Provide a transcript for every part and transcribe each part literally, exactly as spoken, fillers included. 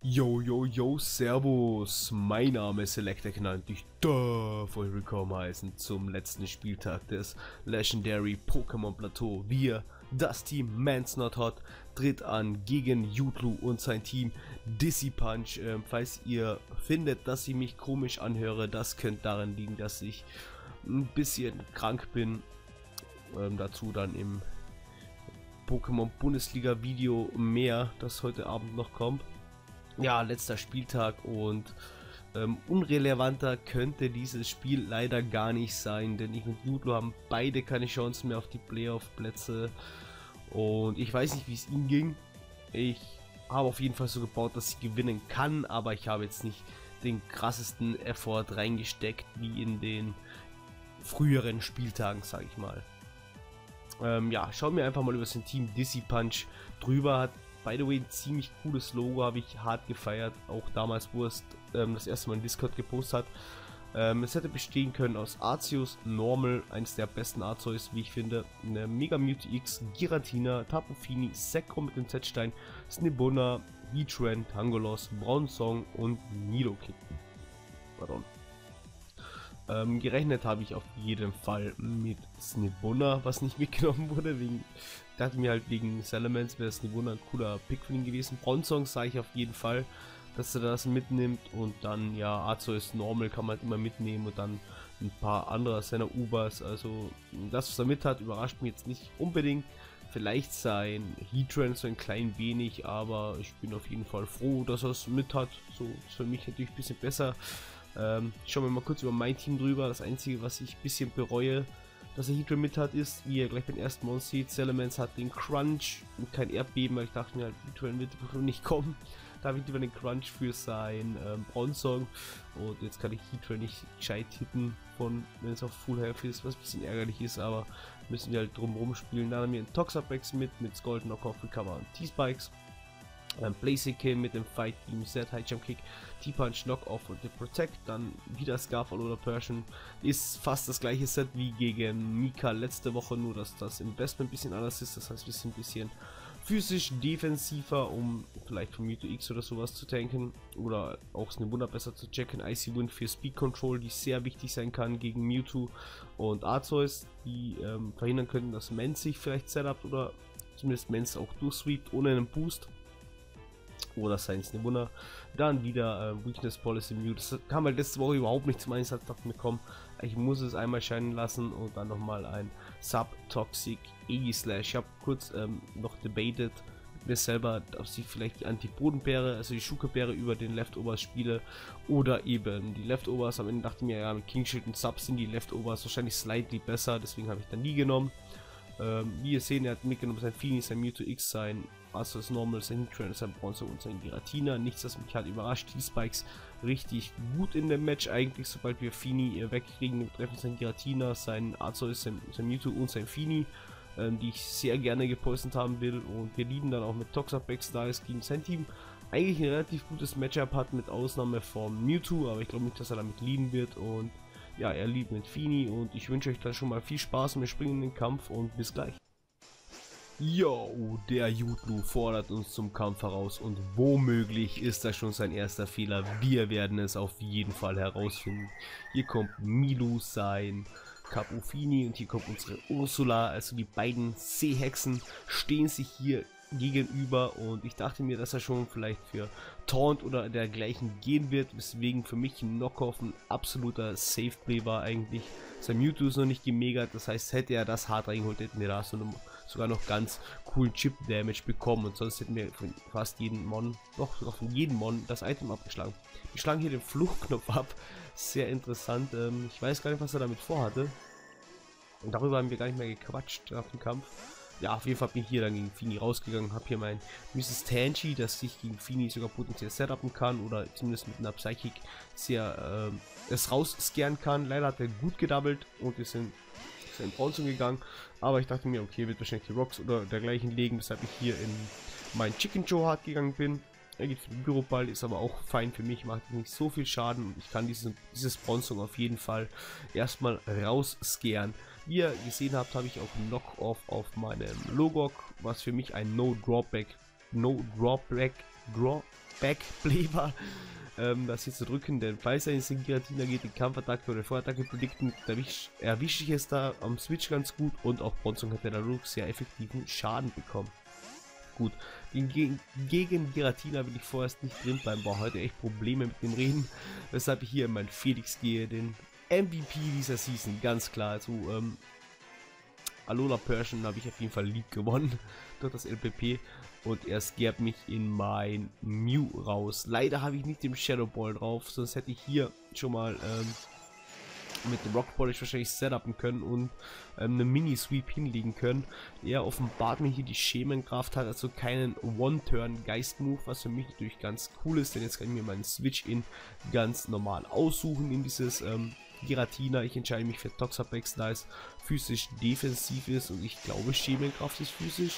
Yo, yo, yo, servus, mein Name ist Selector Knall und ich darf euch willkommen heißen zum letzten Spieltag des Legendary Pokémon Plateau. Wir, das Team Man's Not Hot, tritt an gegen Jutlu und sein Team Dizzy Punch. Ähm, falls ihr findet, dass ich mich komisch anhöre, das könnte daran liegen, dass ich ein bisschen krank bin. Ähm, dazu dann im Pokémon Bundesliga Video mehr, das heute Abend noch kommt. Ja, letzter Spieltag und ähm, unrelevanter könnte dieses Spiel leider gar nicht sein, denn ich und Jutlu haben beide keine Chancen mehr auf die Playoff-Plätze und ich weiß nicht, wie es ihm ging. Ich habe auf jeden Fall so gebaut, dass ich gewinnen kann, aber ich habe jetzt nicht den krassesten Effort reingesteckt wie in den früheren Spieltagen, sage ich mal. Ähm, ja, schauen wir einfach mal über sein Team Dizzy Punch drüber. Hat by the way ein ziemlich cooles Logo, habe ich hart gefeiert, auch damals, wo es ähm, das erste Mal in Discord gepostet hat. Ähm, es hätte bestehen können aus Arceus, Normal, eines der besten Arceus, wie ich finde, eine Mega Mewtwo X, Giratina, Tapu Fini, Sekro mit dem Z-Stein, Snibunna, Heatran, Tangolos, Bronzong und Nidoking. Pardon. Ähm, gerechnet habe ich auf jeden Fall mit Snibunna, was nicht mitgenommen wurde. Wegen, ich dachte mir halt, wegen Salamence wäre Snibunna ein cooler Pick für ihn gewesen. Bronzong sah ich auf jeden Fall, dass er das mitnimmt. Und dann, ja, Arceus Normal kann man halt immer mitnehmen. Und dann ein paar andere seiner Ubers. Also, das, was er mit hat, überrascht mich jetzt nicht unbedingt. Vielleicht sein Heatran so ein klein wenig, aber ich bin auf jeden Fall froh, dass er es mit hat. So ist für mich natürlich ein bisschen besser. Ähm, schauen wir mal kurz über mein Team drüber. Das einzige, was ich ein bisschen bereue, dass er Heatran mit hat, ist, wie ihr gleich beim ersten Mal seht, Salamence hat den Crunch und kein Erdbeben, weil ich dachte mir halt, Heatran wird nicht kommen. Da habe ich lieber den Crunch für sein ähm, Bronzong und jetzt kann ich Heatran nicht gescheit hitten, von, wenn es auf Full Health ist, was ein bisschen ärgerlich ist, aber müssen wir halt drum rumspielen. Dann haben wir einen Toxapex mit, mit Scald, Knockoff, Recover und T-Spikes. Dann Blaziken mit dem Fight Beam, Set, High Jump Kick, T-Punch, Knock-Off und The Protect, dann wieder Scarfall oder Persian. Ist fast das gleiche Set wie gegen Mika letzte Woche, nur dass das Investment ein bisschen anders ist, das heißt wir sind ein bisschen physisch defensiver, um vielleicht von Mewtwo X oder sowas zu tanken oder auch Snibunna besser zu checken. Icy Wind für Speed Control, die sehr wichtig sein kann gegen Mewtwo und Arceus, die ähm, verhindern können, dass Mance sich vielleicht setupt oder zumindest Mance auch durchsweept ohne einen Boost. Oder sein Snibunna. Dann wieder äh, Weakness Policy Mute. Das kam halt letzte Woche überhaupt nicht zum Einsatz. Dachte mir, komm, ich muss es einmal scheinen lassen und dann nochmal ein Sub-Toxic Egi-Slash. Ich habe kurz ähm, noch debated mit mir selber, ob sie vielleicht die Antipodenbeere, also die Schuke-Beere über den Leftovers spiele oder eben die Leftovers. Am Ende dachte ich mir, ja, mit King Shield und Sub sind die Leftovers wahrscheinlich slightly besser, deswegen habe ich dann nie genommen. Ähm, wie ihr seht, er hat mitgenommen sein Fini, sein Mewtwo X, sein Arceus Normal, sein Heatran, sein Bronzong und sein Giratina. Nichts, das mich halt überrascht. Die Spikes richtig gut in dem Match eigentlich, sobald wir Fini wegkriegen. Wir treffen sein Giratina, sein Arceus, sein, sein Mewtwo und sein Fini, ähm, die ich sehr gerne gepostet haben will. Und wir lieben dann auch mit Toxapex, da es gegen sein Team eigentlich ein relativ gutes Matchup hat, mit Ausnahme von Mewtwo, aber ich glaube nicht, dass er damit lieben wird. Und ja, er liebt mit Fini und ich wünsche euch dann schon mal viel Spaß und wir springen in den Kampf und bis gleich. Yo, der Jutlu fordert uns zum Kampf heraus und womöglich ist das schon sein erster Fehler. Wir werden es auf jeden Fall herausfinden. Hier kommt Milu, sein Tapu Fini und hier kommt unsere Ursula, also die beiden Seehexen stehen sich hier gegenüber und ich dachte mir, dass er schon vielleicht für Taunt oder dergleichen gehen wird, weswegen für mich ein Knockoff ein absoluter Safe Play war eigentlich. Sein Mewtwo ist noch nicht gemegert, das heißt, hätte er das hart reingeholt, hätten wir da so eine, sogar noch ganz coolen Chip Damage bekommen und sonst hätten wir von fast jeden Mon, doch sogar von jedem Mon das Item abgeschlagen. Wir schlagen hier den Fluchtknopf ab, sehr interessant, ähm, ich weiß gar nicht, was er damit vorhatte und darüber haben wir gar nicht mehr gequatscht nach dem Kampf. Ja, auf jeden Fall bin ich hier dann gegen Fini rausgegangen, habe hier mein Misses Tangy, das sich gegen Fini sogar potenziell setupen kann oder zumindest mit einer Psychic sehr äh, es rausscannen kann. Leider hat er gut gedoubled und wir sind in Bronzong gegangen, aber ich dachte mir, okay, wird wahrscheinlich die Rocks oder dergleichen legen, weshalb ich hier in mein Chicken Joe Hard gegangen bin. Er geht für den Büroball, ist aber auch fein für mich, macht nicht so viel Schaden und ich kann diesen, dieses Bronzong auf jeden Fall erstmal rausscaren. Wie ihr gesehen habt, habe ich auch Knock-Off auf meinem Logok, was für mich ein No-Drawback No Drawback Drawback Play war, ähm, das hier zu drücken, denn falls er in Giratina geht, die Kampfattacke oder Vorattacke predikten, erwische ich es da am Switch ganz gut und auch Bronzong hätte dadurch sehr effektiven Schaden bekommen. Gut, gegen, gegen Giratina will ich vorerst nicht drin bleiben, war heute echt Probleme mit dem Reden, weshalb ich hier in meinen Felix gehe, den M V P dieser Season, ganz klar. Also, ähm, Alola Persian habe ich auf jeden Fall League gewonnen durch das L P P und er scared mich in mein Mew raus. Leider habe ich nicht den Shadow Ball drauf, sonst hätte ich hier schon mal ähm, mit dem Rock Polish wahrscheinlich setupen können und ähm, eine Mini-Sweep hinlegen können. Er offenbart mir hier die Schemenkraft, hat also keinen One-Turn-Geist-Move, was für mich natürlich ganz cool ist, denn jetzt kann ich mir meinen Switch-In ganz normal aussuchen in dieses ähm, Giratina. Ich entscheide mich für Toxapex, da es physisch defensiv ist und ich glaube Schemenkraft ist physisch.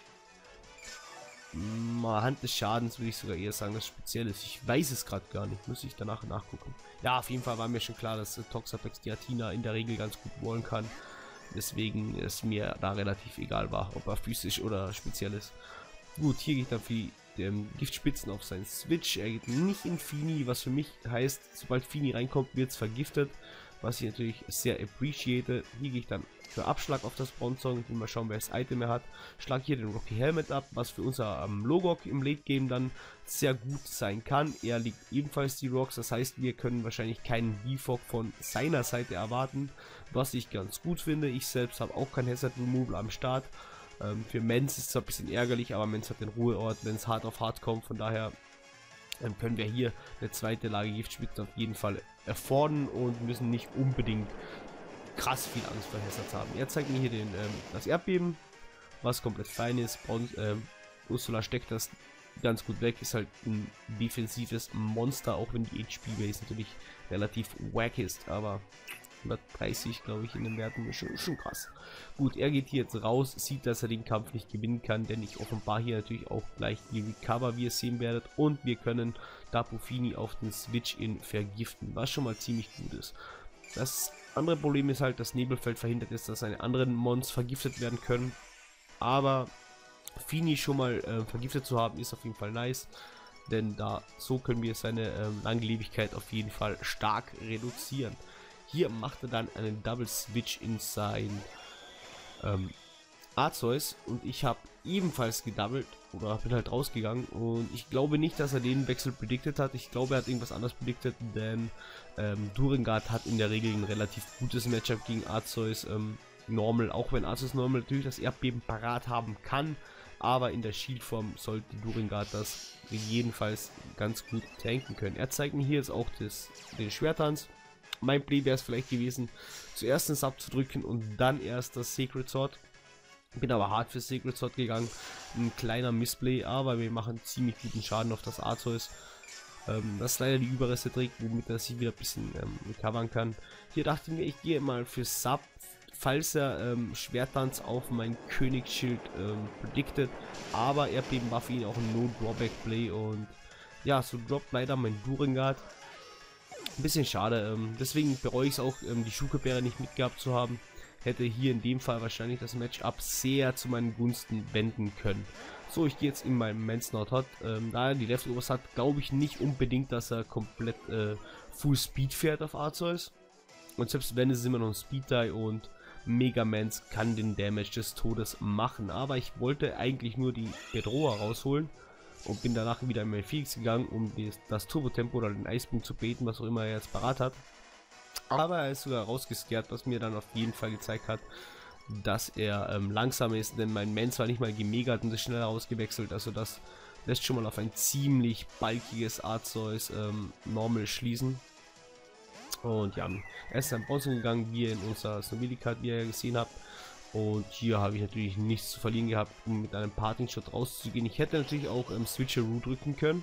Mal Hand des Schadens würde ich sogar eher sagen, dass speziell ist. Ich weiß es gerade gar nicht, muss ich danach nachgucken. Ja, auf jeden Fall war mir schon klar, dass äh, Toxapex Giratina in der Regel ganz gut wollen kann. Deswegen ist mir da relativ egal war, ob er physisch oder speziell ist. Gut, hier geht dann für den Giftspitzen auf seinen Switch. Er geht nicht in Fini, was für mich heißt, sobald Fini reinkommt, wird es vergiftet. Was ich natürlich sehr appreciate. Hier gehe ich dann für Abschlag auf das Bronzong. Ich will mal schauen, wer das Item mehr hat. Schlag hier den Rocky Helmet ab, was für unser ähm, Logok im Late Game dann sehr gut sein kann. Er liegt ebenfalls die Rocks, das heißt, wir können wahrscheinlich keinen Defog von seiner Seite erwarten, was ich ganz gut finde. Ich selbst habe auch kein Hazard Removal am Start. Ähm, für Mens ist es zwar ein bisschen ärgerlich, aber Mens hat den Ruheort, wenn es hart auf hart kommt. Von daher ähm, können wir hier eine zweite Lage Giftspitzen auf jeden Fall erfordern und müssen nicht unbedingt krass viel Angst vor Hazards haben. Er zeigt mir hier den, ähm, das Erdbeben, was komplett fein ist. Bron ähm, Ursula steckt das ganz gut weg, ist halt ein defensives Monster, auch wenn die H P-Base natürlich relativ wack ist, aber hundertdreißig, glaube ich, in den Werten ist schon, schon krass. Gut, er geht hier jetzt raus, sieht, dass er den Kampf nicht gewinnen kann, denn ich offenbar hier natürlich auch gleich die Recover, wie ihr sehen werdet, und wir können Tapu Fini auf den Switch-In vergiften, was schon mal ziemlich gut ist. Das andere Problem ist halt, dass Nebelfeld verhindert ist, dass seine anderen Mons vergiftet werden können, aber Fini schon mal äh, vergiftet zu haben, ist auf jeden Fall nice, denn da so können wir seine ähm, Langlebigkeit auf jeden Fall stark reduzieren. Hier macht er dann einen Double Switch in sein ähm, Arceus und ich habe ebenfalls gedoubled oder bin halt rausgegangen und ich glaube nicht, dass er den Wechsel predicted hat. Ich glaube, er hat irgendwas anderes predicted, denn ähm, Durengard hat in der Regel ein relativ gutes Matchup gegen Arceus ähm, Normal, auch wenn Arceus Normal natürlich das Erdbeben parat haben kann, aber in der Shieldform sollte Durengard das jedenfalls ganz gut tanken können. Er zeigt mir hier jetzt auch das, den Schwertanz. Mein Play wäre es vielleicht gewesen, zuerst den Sub zu drücken und dann erst das Sacred Sword. Bin aber hart für Sacred Sword gegangen. Ein kleiner Missplay, aber wir machen ziemlich guten Schaden auf das Arceus. Ähm, das ist leider die Überreste trägt, womit er sich wieder ein bisschen ähm, recovern kann. Hier dachte ich mir, ich gehe mal für Sub, falls er ähm, Schwertanz auf mein Königsschild ähm, predicted. Aber Erdbeben war für ihn auch ein No-Drawback-Play und ja, so droppt leider mein Durengard. Ein bisschen schade, ähm, deswegen bereue ich es auch, ähm, die Schukebeere nicht mitgehabt zu haben. Hätte hier in dem Fall wahrscheinlich das Matchup sehr zu meinen Gunsten wenden können. So, ich gehe jetzt in meinen Mans Not Hot. Ähm, da er die Leftovers hat, glaube ich nicht unbedingt, dass er komplett äh, Full Speed fährt auf Arceus. Und selbst wenn, ist es immer noch ein Speed Die und Mega Mans kann den Damage des Todes machen. Aber ich wollte eigentlich nur die Bedroher rausholen. Und bin danach wieder in mein Felix gegangen, um das Turbo-Tempo oder den Eispunkt zu beten, was auch immer er jetzt parat hat. Aber er ist sogar rausgescared, was mir dann auf jeden Fall gezeigt hat, dass er ähm, langsam ist, denn mein Mans war nicht mal gemegert und ist schneller ausgewechselt. Also das lässt schon mal auf ein ziemlich balkiges Arceus ähm, Normal schließen. Und ja, er ist dann Bronze gegangen, wie ihr in unserer Snowbilly-Card, wie ihr gesehen habt. Und hier habe ich natürlich nichts zu verlieren gehabt, um mit einem Parting Shot rauszugehen. Ich hätte natürlich auch ähm, Switcheroo drücken können,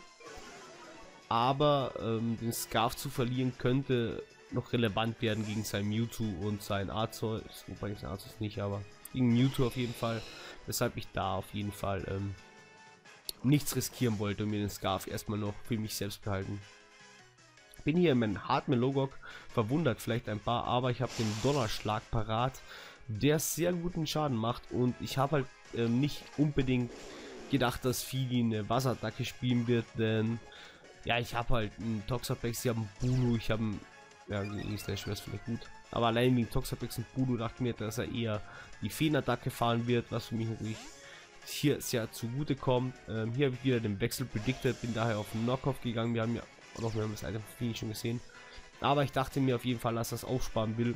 aber ähm, den Scarf zu verlieren könnte noch relevant werden gegen sein Mewtwo und sein Arceus, wobei sein Arceus nicht, aber gegen Mewtwo auf jeden Fall, weshalb ich da auf jeden Fall ähm, nichts riskieren wollte und mir den Scarf erstmal noch für mich selbst behalten. Bin hier in meinem Hartman Logok, verwundert vielleicht ein paar, aber ich habe den Donnerschlag parat, der sehr guten Schaden macht und ich habe halt ähm, nicht unbedingt gedacht, dass Fili eine Wasserattacke spielen wird, denn ja, ich habe halt einen Toxapex, ich habe einen Bulu, ich habe einen, ja, Slash wäre vielleicht gut, aber allein wegen Toxapex und Bulu dachte ich mir, dass er eher die Feenattacke fahren wird, was für mich natürlich hier sehr zugute kommt. Ähm, hier habe ich wieder den Wechsel predicted, bin daher auf den Knockoff gegangen, wir haben ja noch, wir haben das Item Fini schon gesehen, aber ich dachte mir auf jeden Fall, dass das aufsparen will,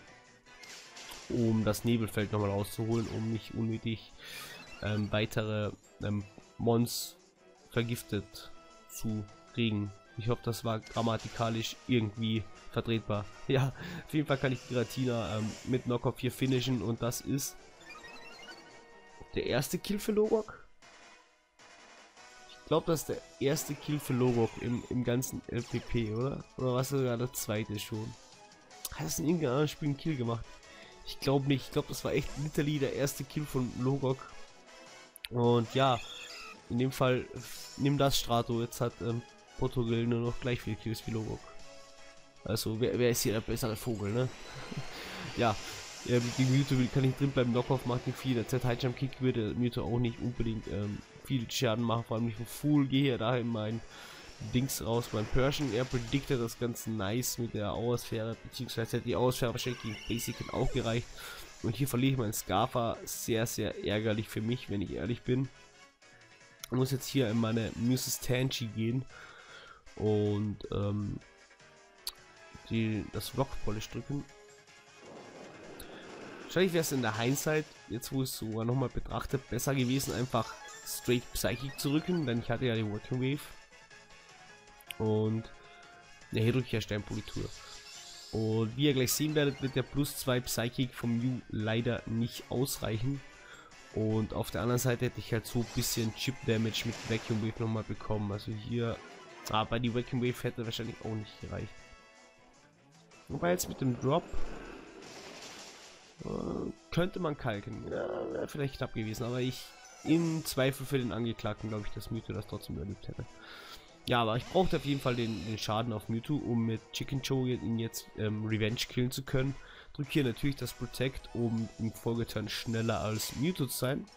um das Nebelfeld nochmal rauszuholen, um nicht unnötig ähm, weitere ähm, Mons vergiftet zu kriegen. Ich hoffe, das war grammatikalisch irgendwie vertretbar. Ja, auf jeden Fall kann ich Giratina ähm, mit Knockoff hier finishen und das ist der erste Kill für Logok. Ich glaube, das ist der erste Kill für Logok im, im ganzen L P P, oder? Oder was sogar der zweite schon? Hat es in irgendeinem anderen Spiel einen Kill gemacht? Ich glaube nicht. Ich glaube, das war echt literally der erste Kill von Logok. Und ja, in dem Fall nimm das Strato. Jetzt hat ähm, Portugal nur noch gleich viele Kills wie Logok. Also wer, wer ist hier der bessere Vogel, ne? Ja, äh, die Mewtwo kann nicht drin bleiben. Knockoff macht nicht viel. Der Z-High-Jump Kick würde Mewtwo auch nicht unbedingt ähm, viel Schaden machen. Vor allem nicht von Full. Gehe hier daher in mein Dings raus, mein Persian. Er predicted das ganz nice mit der Auersphäre, beziehungsweise hätte die Auersphäre wahrscheinlich gegen Basic auch gereicht. Und hier verliere ich meinen Scarfa, sehr, sehr ärgerlich für mich, wenn ich ehrlich bin. Ich muss jetzt hier in meine Muses Tanchi gehen und ähm, die, das Rock Polish drücken. Wahrscheinlich wäre es in der Hindsight, jetzt wo es sogar nochmal betrachtet, besser gewesen, einfach straight Psychic zu rücken, denn ich hatte ja die Working Wave. Und ja, hier drücke ich ja Sternpolitur. Und wie ihr gleich sehen werdet, wird der plus zwei Psychic vom Mew leider nicht ausreichen. Und auf der anderen Seite hätte ich halt so ein bisschen Chip Damage mit Vacuum Wave nochmal bekommen. Also hier, aber die Vacuum Wave hätte wahrscheinlich auch nicht gereicht. Wobei jetzt mit dem Drop äh, könnte man kalken. Ja, wäre vielleicht knapp gewesen, aber ich im Zweifel für den Angeklagten glaube ich, dass Mewtwo das trotzdem überlebt hätte. Ja, aber ich brauchte auf jeden Fall den, den Schaden auf Mewtwo, um mit Chicken Joe ihn jetzt ähm, Revenge killen zu können. Drücke hier natürlich das Protect, um im Folgeturn schneller als Mewtwo zu sein.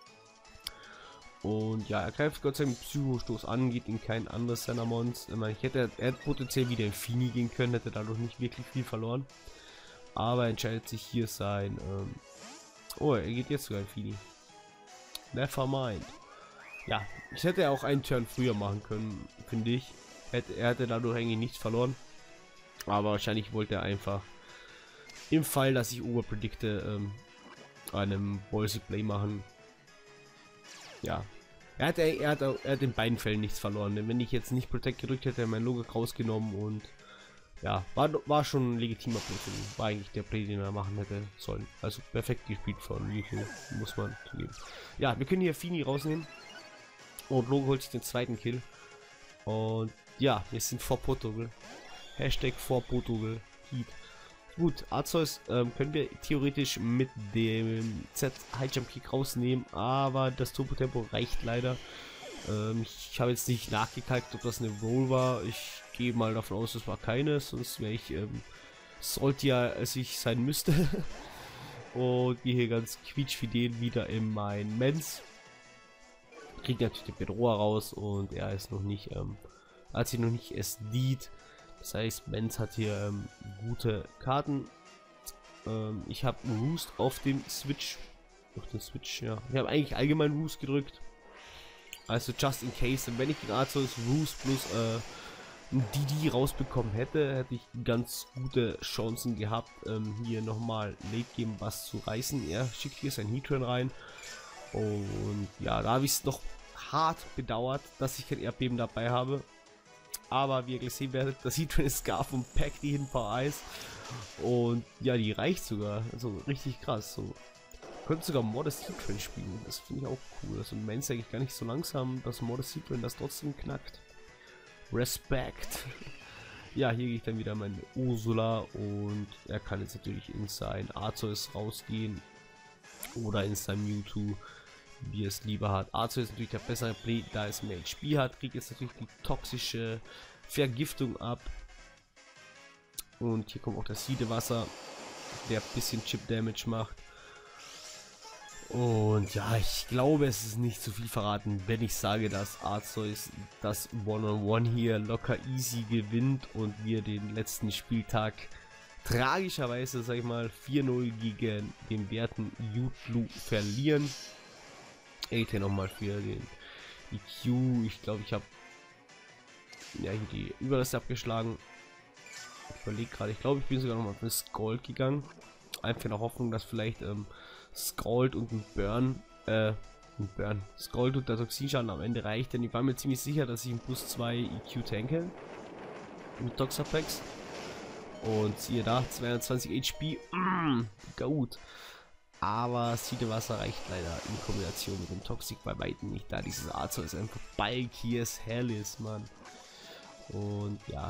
Und ja, er greift Gott sei Dank mit Psychostoß an, geht in kein anderes seiner Mons. Ich meine, ich hätte, er hätte potenziell wieder in Fini gehen können, hätte dadurch nicht wirklich viel verloren. Aber er entscheidet sich hier sein... Ähm oh, er geht jetzt sogar in Fini. Never mind. Ja, ich hätte auch einen Turn früher machen können, finde ich. Hätte, er hätte dadurch eigentlich nichts verloren. Aber wahrscheinlich wollte er einfach im Fall, dass ich overpredikte, ähm, einem Ballsy Play machen. Ja. Er hat, er, hat, er hat in beiden Fällen nichts verloren. Denn wenn ich jetzt nicht Protect gedrückt hätte, er mein Logok rausgenommen und ja, war, war schon ein legitimer Play für ihn. War eigentlich der Play, den er machen hätte sollen. Also perfekt gespielt von Mewtwo, muss man zugeben. Ja, wir können hier Fini rausnehmen. Und Logo holt sich den zweiten Kill. Und ja, wir sind vor Portugal. Hashtag vor Portugal. Heat. Gut, Arceus ähm, können wir theoretisch mit dem Z High Jump Kick rausnehmen, aber das Turbo Tempo reicht leider. Ähm, ich habe jetzt nicht nachgekalkt, ob das eine Roll war. Ich gehe mal davon aus, es war keine, sonst wäre ich ähm, sollte ja als ich sein müsste. Und gehe hier ganz quietschfidel wieder in mein Mens. Kriegt natürlich den Bedroher raus und er ist noch nicht, ähm, hat sich noch nicht S D'd. Das heißt, Mens hat hier ähm, gute Karten. Ähm, ich habe Roost auf dem Switch. Auf den Switch, ja. Ich habe eigentlich allgemein Roost gedrückt. Also just in case. Und wenn ich den Arceus Roost plus äh, ein D D rausbekommen hätte, hätte ich ganz gute Chancen gehabt, ähm, hier nochmal Late Game was zu reißen. Er schickt hier sein Heatran rein. Und ja, da habe ich es noch hart bedauert, dass ich kein Erdbeben dabei habe. Aber wie ihr gesehen werdet, das Heatran ist Scarf und packt die hin paar Eis. Und ja, die reicht sogar. Also richtig krass. So. Könnte sogar Modest Heatran spielen. Das finde ich auch cool. Also Mens eigentlich gar nicht so langsam, dass Modest Heatran das trotzdem knackt. Respekt. Ja, hier gehe ich dann wieder meine Ursula und er kann jetzt natürlich in sein Arceus rausgehen. Oder in sein Mewtwo, wie es lieber hat. Arceus ist natürlich der bessere Play, da es mehr H P hat, kriegt jetzt natürlich die toxische Vergiftung ab. Und hier kommt auch das Siedewasser, der ein bisschen Chip Damage macht. Und ja, ich glaube, es ist nicht zu viel verraten, wenn ich sage, dass Arceus das One-on-One hier locker easy gewinnt und wir den letzten Spieltag tragischerweise, sag ich mal, vier null gegen den werten Jutlu verlieren. Ich hier nochmal für den I Q. Ich glaube, ich habe ja die Überreste abgeschlagen. Ich überlege gerade, ich glaube, ich bin sogar nochmal für Scald gegangen. Einfach in der Hoffnung, dass vielleicht ähm, Scald und ein Burn, äh, ein Burn, Scald und der Toxinschaden am Ende reicht, denn ich war mir ziemlich sicher, dass ich ein plus zwei I Q tanke mit Toxapex. Und siehe da, zweihundertzwanzig H P, mm, gut. Aber Siedewasser reicht leider in Kombination mit dem Toxic bei weitem nicht, da dieses Arceus einfach bulky as hell ist, Mann. Und ja.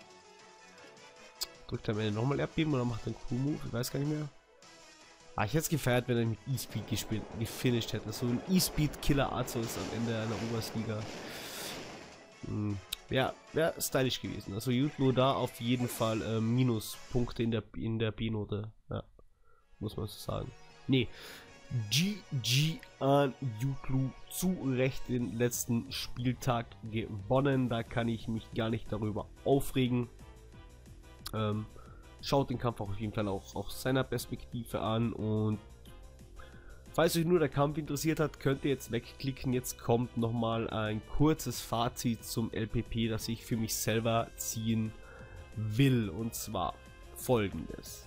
Drückt er am Ende nochmal Erdbeben oder macht einen Q-Move? Ich weiß gar nicht mehr. Ah, ich hätte es gefeiert, wenn er mit E-Speed gespielt, gefinisht hätte. So ein E-Speed-Killer Arceus am Ende einer Oberstliga. Hm. Ja, wäre stylisch gewesen. Also Jutlu da auf jeden Fall äh, Minuspunkte in der in der B-Note. Ja, muss man so sagen. Nee, G G an Jutlu, zu Recht den letzten Spieltag gewonnen. Da kann ich mich gar nicht darüber aufregen. Ähm, schaut den Kampf auch auf jeden Fall auch aus seiner Perspektive an und falls euch nur der Kampf interessiert hat, könnt ihr jetzt wegklicken. Jetzt kommt nochmal ein kurzes Fazit zum L P P, das ich für mich selber ziehen will. Und zwar folgendes.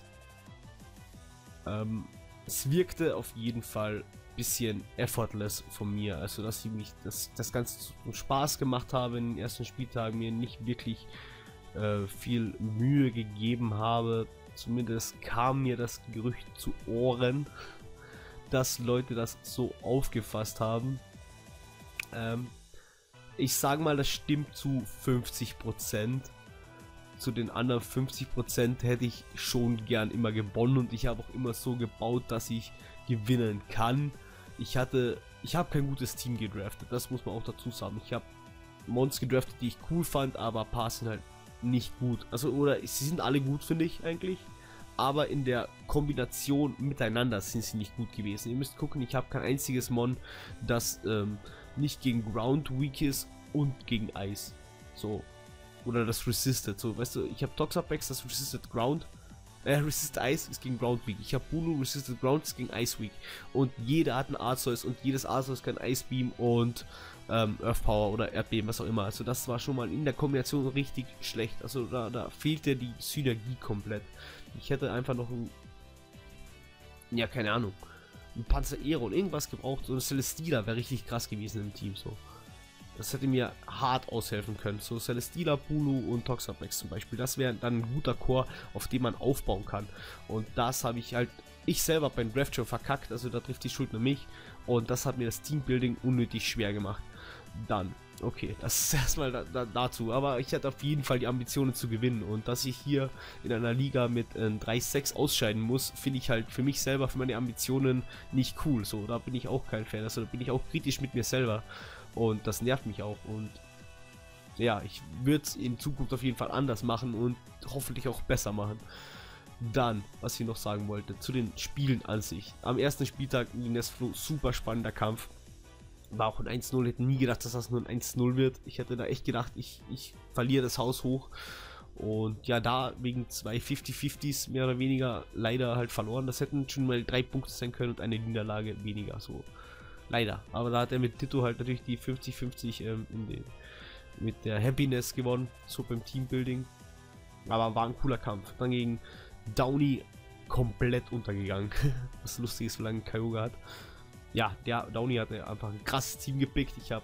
Ähm, es wirkte auf jeden Fall ein bisschen effortless von mir. Also, dass ich mich das, das Ganze zum Spaß gemacht habe in den ersten Spieltagen, mir nicht wirklich äh, viel Mühe gegeben habe. Zumindest kam mir das Gerücht zu Ohren, dass Leute das so aufgefasst haben. Ähm, ich sage mal, das stimmt zu fünfzig Prozent. Zu den anderen fünfzig Prozent hätte ich schon gern immer gewonnen und ich habe auch immer so gebaut, dass ich gewinnen kann. Ich hatte, ich habe kein gutes Team gedraftet, das muss man auch dazu sagen. Ich habe Mons gedraftet, die ich cool fand, aber ein paar sind halt nicht gut. Also, oder sie sind alle gut, finde ich eigentlich. Aber in der Kombination miteinander sind sie nicht gut gewesen. Ihr müsst gucken, ich habe kein einziges Mon, das ähm, nicht gegen Ground weak ist und gegen Eis. So. Oder das resisted. So, weißt du, ich habe Toxapex, das resisted Ground. Äh, resisted Eis ist gegen Ground weak. Ich habe Bulu, resisted Ground ist gegen Ice weak. Und jeder hat einen Arceus und jedes Arceus kann Ice Beam und ähm, Earth Power oder Erdbeben, was auch immer. Also das war schon mal in der Kombination richtig schlecht. Also da, da fehlte die Synergie komplett. Ich hätte einfach noch ein, ja, keine Ahnung, ein Panzer Aero und irgendwas gebraucht. So ein Celesteela wäre richtig krass gewesen im Team, so. Das hätte mir hart aushelfen können. So Celesteela, Bulu und Toxapex zum Beispiel. Das wäre dann ein guter Core, auf dem man aufbauen kann. Und das habe ich halt, ich selber beim Draft schon verkackt. Also da trifft die Schuld nur mich. Und das hat mir das Teambuilding unnötig schwer gemacht. Dann, okay, das ist erstmal da, da, dazu. Aber ich hatte auf jeden Fall die Ambitionen zu gewinnen. Und dass ich hier in einer Liga mit äh, drei sechs ausscheiden muss, finde ich halt für mich selber, für meine Ambitionen nicht cool. So, da bin ich auch kein Fan. Also da bin ich auch kritisch mit mir selber. Und das nervt mich auch. Und ja, ich würde es in Zukunft auf jeden Fall anders machen und hoffentlich auch besser machen. Dann, was ich noch sagen wollte, zu den Spielen an sich. Am ersten Spieltag in Nesflo, super spannender Kampf. War auch ein eins null, hätte nie gedacht, dass das nur ein eins null wird. Ich hätte da echt gedacht, ich, ich verliere das Haus hoch. Und ja, da wegen zwei fünfzig fünfzigs mehr oder weniger leider halt verloren. Das hätten schon mal drei Punkte sein können und eine Niederlage weniger, so. Leider. Aber da hat er mit Tito halt natürlich die fünfzig fünfzig ähm, in den, mit der Happiness gewonnen, so beim Teambuilding. Aber war ein cooler Kampf. Dann gegen Downy komplett untergegangen. Was lustig ist, solange Kyogre hat. Ja, der Downy hatte einfach ein krasses Team gepickt. Ich habe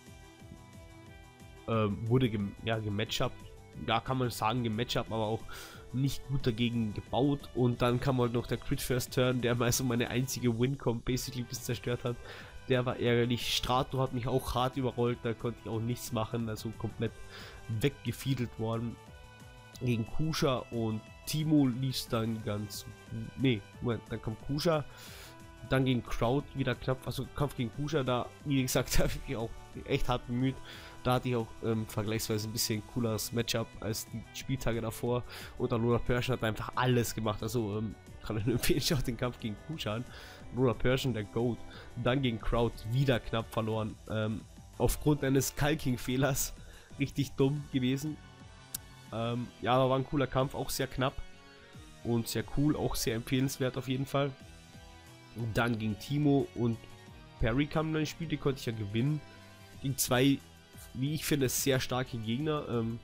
ähm, wurde gem ja, gematchupt. Ja, kann man sagen, gematchupt, aber auch nicht gut dagegen gebaut. Und dann kam halt noch der Crit First Turn, der mal so meine einzige Win-Com basically bis zerstört hat. Der war ärgerlich. Strato hat mich auch hart überrollt, da konnte ich auch nichts machen, also komplett weggefiedelt worden. Gegen Kusha und Timo lief es dann ganz... Nee, Moment, dann kommt Kusha. Dann gegen Crowd wieder knapp, also Kampf gegen Kusha, da, wie gesagt, habe ich mich auch echt hart bemüht. Da hatte ich auch ähm, vergleichsweise ein bisschen cooleres Matchup als die Spieltage davor. Und dann Lola Persian hat einfach alles gemacht, also ähm, kann ich nur empfehlen, schaut den Kampf gegen Kusha an. Bruder Persian, der Goat. Dann gegen Crowd wieder knapp verloren. Ähm, aufgrund eines Kalking-Fehlers. Richtig dumm gewesen. Ähm, ja, aber war ein cooler Kampf, auch sehr knapp. Und sehr cool, auch sehr empfehlenswert auf jeden Fall. Und dann gegen Timo und Perry kam dann ins Spiel, die konnte ich ja gewinnen. Gegen zwei, wie ich finde, sehr starke Gegner. Ähm,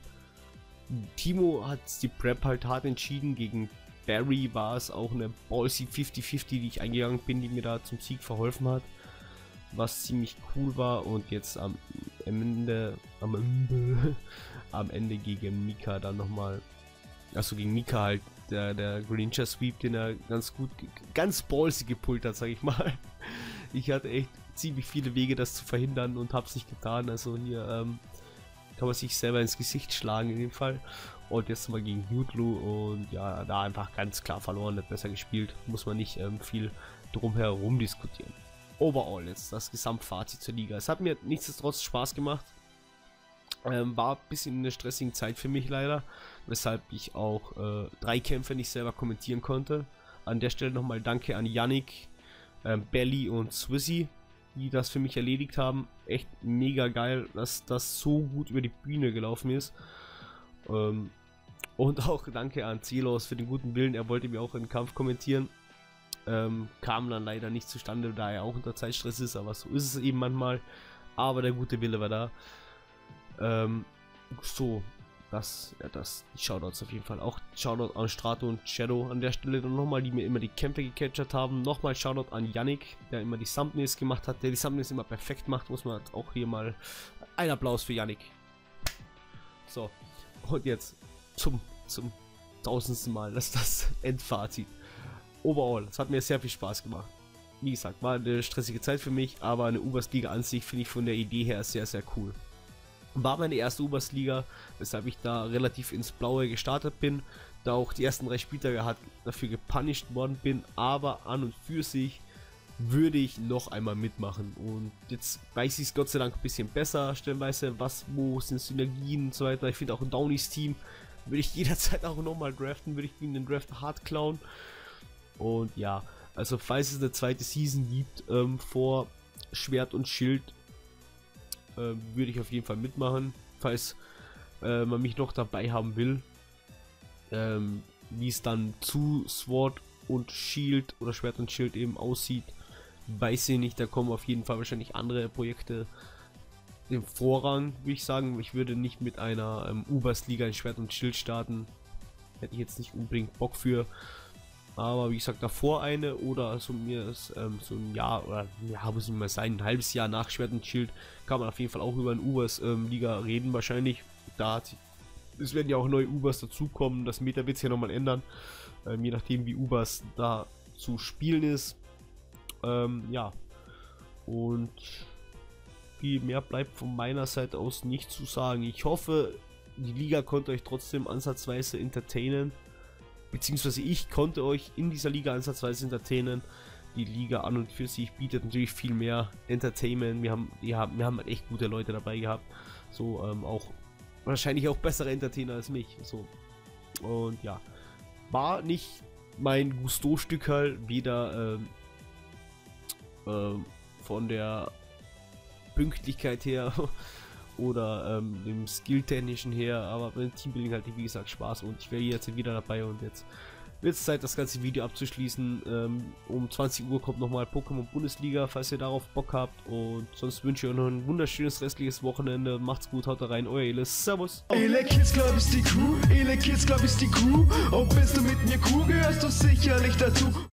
Timo hat die Prep halt hart entschieden, gegen Barry war es auch eine ballsy fünfzig fünfzig, die ich eingegangen bin, die mir da zum Sieg verholfen hat, was ziemlich cool war. Und jetzt am Ende am Ende, am Ende gegen Mika dann nochmal, also gegen Mika halt, der, der Greninja Sweep, den er ganz gut, ganz ballsy gepullt hat, sag ich mal. Ich hatte echt ziemlich viele Wege, das zu verhindern und hab's nicht getan, also hier ähm, kann man sich selber ins Gesicht schlagen in dem Fall. Und jetzt mal gegen Mutlu und ja, da einfach ganz klar verloren, hat besser gespielt, muss man nicht ähm, viel drum herum diskutieren. Overall jetzt das Gesamtfazit zur Liga. Es hat mir nichtsdestotrotz Spaß gemacht, ähm, war ein bisschen in einer stressigen Zeit für mich leider, weshalb ich auch äh, drei Kämpfe nicht selber kommentieren konnte. An der Stelle nochmal danke an Yannick, ähm, Belly und Swizzy, die das für mich erledigt haben. Echt mega geil, dass das so gut über die Bühne gelaufen ist. Ähm, und auch danke an Zelos für den guten Willen, er wollte mir auch einen Kampf kommentieren. Ähm, kam dann leider nicht zustande, da er auch unter Zeitstress ist, aber so ist es eben manchmal. Aber der gute Wille war da. Ähm, so, das, ja, das, die Shoutouts auf jeden Fall. Auch Shoutout an Strato und Shadow an der Stelle dann nochmal, die mir immer die Kämpfe gecatchert haben. Nochmal Shoutout an Yannick, der immer die Thumbnails gemacht hat, der die Thumbnails immer perfekt macht, muss man auch hier mal, ein Applaus für Yannick. So, und jetzt zum, zum tausendsten Mal, das ist das Endfazit. Overall, es hat mir sehr viel Spaß gemacht. Wie gesagt, war eine stressige Zeit für mich, aber eine Oberstliga an sich finde ich von der Idee her sehr, sehr cool. War meine erste Oberstliga, weshalb ich da relativ ins Blaue gestartet bin, da auch die ersten drei Spieltage hat dafür gepunished worden bin, aber an und für sich würde ich noch einmal mitmachen. Und jetzt weiß ich es Gott sei Dank ein bisschen besser, stellenweise, was, wo sind Synergien und so weiter. Ich finde auch ein Downies Team würde ich jederzeit auch nochmal draften, würde ich in den Draft hart klauen. Und ja, also falls es eine zweite Season gibt ähm, vor Schwert und Schild, äh, würde ich auf jeden Fall mitmachen, falls äh, man mich noch dabei haben will. Ähm, wie es dann zu Sword und Shield oder Schwert und Schild eben aussieht, weiß ich nicht. Da kommen auf jeden Fall wahrscheinlich andere Projekte im Vorrang, würde ich sagen. Ich würde nicht mit einer ähm, Oberstliga in Schwert und Schild starten, hätte ich jetzt nicht unbedingt Bock für. Aber wie gesagt, davor eine oder so mir ist, ähm, so ein Jahr oder ja, muss es mal sein, ein halbes Jahr nach Schwert und Schild kann man auf jeden Fall auch über eine Ubers-Liga ähm, reden wahrscheinlich. Da hat sich, es werden ja auch neue Ubers dazukommen, das Meta wird sich ja nochmal ändern, ähm, je nachdem wie Ubers da zu spielen ist. Ähm, ja, und viel mehr bleibt von meiner Seite aus nicht zu sagen. Ich hoffe, die Liga konnte euch trotzdem ansatzweise entertainen. Beziehungsweise ich konnte euch in dieser Liga ansatzweise entertainen. Die Liga an und für sich bietet natürlich viel mehr Entertainment. Wir haben, wir haben, wir haben echt gute Leute dabei gehabt. So, ähm, auch wahrscheinlich auch bessere Entertainer als mich. So. Und ja, war nicht mein Gusto-Stück halt, weder ähm, ähm, von der Pünktlichkeit her oder ähm, dem Skill-Technischen her, aber beim Teambuilding halt wie gesagt Spaß und ich wäre jetzt wieder dabei und jetzt wird es Zeit, das ganze Video abzuschließen. Ähm, um zwanzig Uhr kommt nochmal Pokémon Bundesliga, falls ihr darauf Bock habt, und sonst wünsche ich euch noch ein wunderschönes restliches Wochenende. Macht's gut, haut rein, euer Elis, servus. Ele Kids, glaub ich die Crew, Ele Kids, glaub ich die Crew, und bist du mit mir cool, gehörst du sicherlich dazu.